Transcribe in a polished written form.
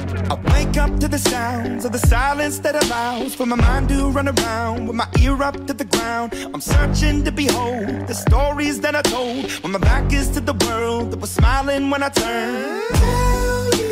I wake up to the sounds of the silence that allows for my mind to run around with my ear up to the ground. I'm searching to behold the stories that I told when my back is to the world that was smiling when I turned. Tell you